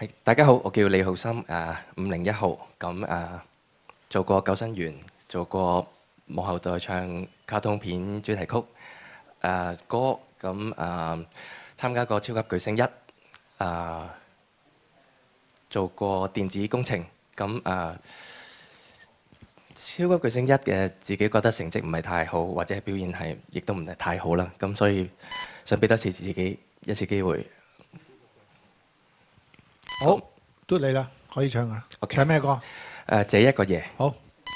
係，大家好，我叫李浩森，501號，咁做過救生員，做過幕後代唱卡通片主題曲歌，咁參加過超級巨聲1，做過電子工程，咁超級巨聲1嘅自己覺得成績唔係太好，或者表現係亦都唔係太好啦，咁所以想俾多次自己一次機會。 好，都你啦，可以唱啊。唱咩歌？ 這一個夜。 好。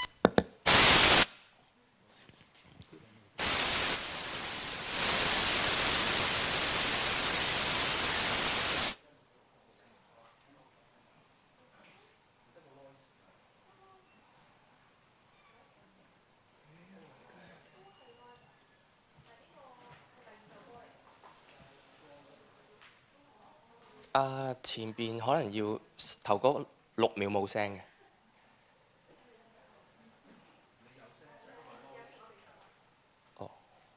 前邊可能要頭嗰6秒冇聲嘅。哦。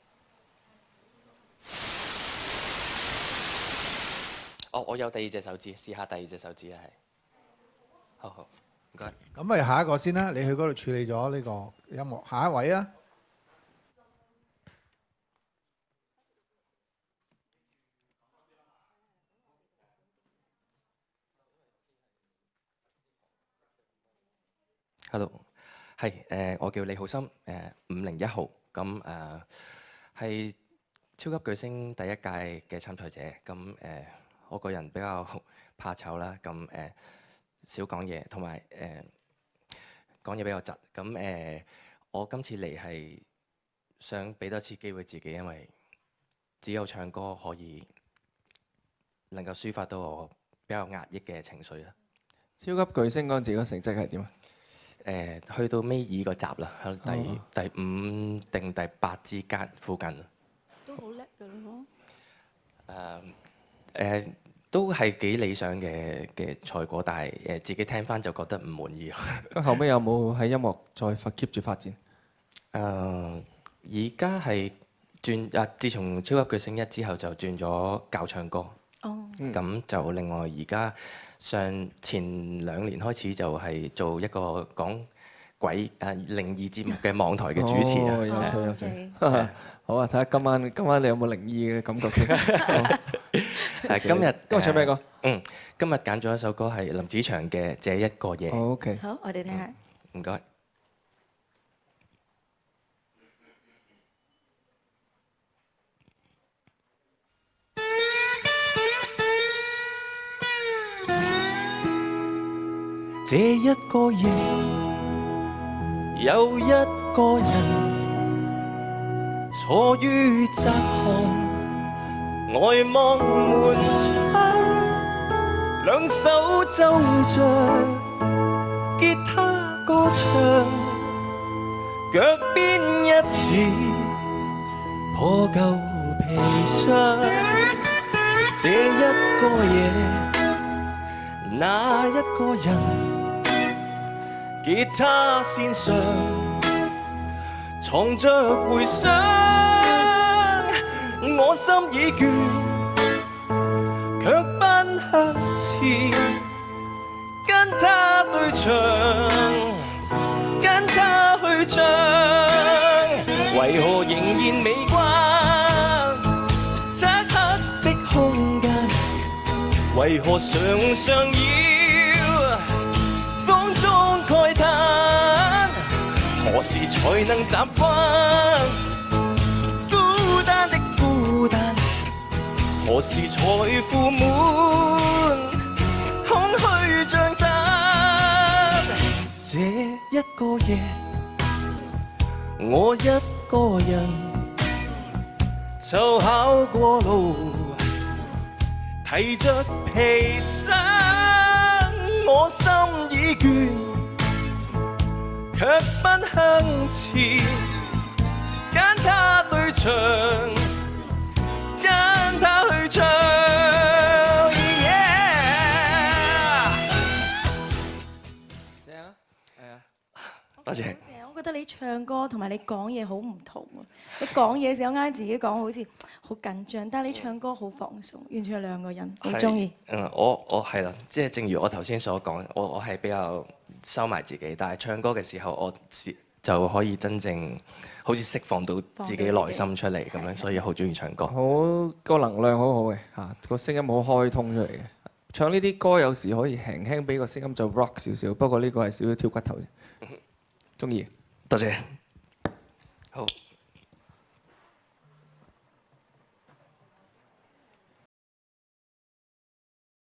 哦，我有第二隻手指，試下第二隻手指啊，係。好好，唔該。 咁咪下一個先啦，你去嗰度處理咗呢個音樂，下一位啊。 Hello， 係我叫李浩森，501號，咁係超級巨聲第一屆嘅參賽者，咁我個人比較怕醜啦，咁少講嘢，同埋講嘢比較窒，咁我今次嚟係想俾多次機會自己，因為只有唱歌可以能夠抒發到我比較壓抑嘅情緒啦。 超級巨聲嗰陣時個成績係點啊？ 去到尾二個集啦，喺第5定第8之間附近。 都好叻㗎咯， 都係幾理想嘅賽果，但係自己聽翻就覺得唔滿意。 咁後尾有冇喺音樂再 keep 住發展？ 而家係轉自從超級巨聲1之後就轉咗教唱歌。 哦。 咁就另外而家前2年開始就係做一個講鬼靈異節目嘅網台嘅主持啦。 有趣。好啊，睇下今晚你有冇靈異嘅感覺先。 今日唱咩歌？ 今日揀咗一首歌係林子祥嘅《這一個夜》。 OK。 好，我哋聽下。 唔該。這一個夜，有一個人坐於窄巷，呆望門窗，兩手揪着吉他歌唱，腳邊一紙破舊皮箱。這一個夜，那一個人？吉他線上藏着回響，我心已倦，卻奔向前，跟他對唱，跟他去唱，為何仍然未關？漆黑的空間，為何常常要風中慨嘆？何時才能習慣孤單的孤單？何時才負滿空虛像蛋？這一個夜，我一個人就跑過路，提着皮箱，我心已倦，卻奔向前，跟他對唱，跟他去唱。 正啊，係啊， 多謝。 我覺得你唱歌同埋你講嘢好唔同喎。你講嘢時候啱自己講好似好緊張，但係你唱歌好放鬆，完全係兩個人，好中意。 我係啦，即係正如我頭先所講，我係比較收埋自己，但係唱歌嘅時候，我就可以真正好似釋放到自己內心出嚟咁樣，所以好中意唱歌。 好個能量好好嘅嚇，個聲音好開通出嚟嘅。唱呢啲歌有時可以輕輕俾個聲音就 rock 少少，不過呢個係少少挑骨頭啫。中意， 多謝。好。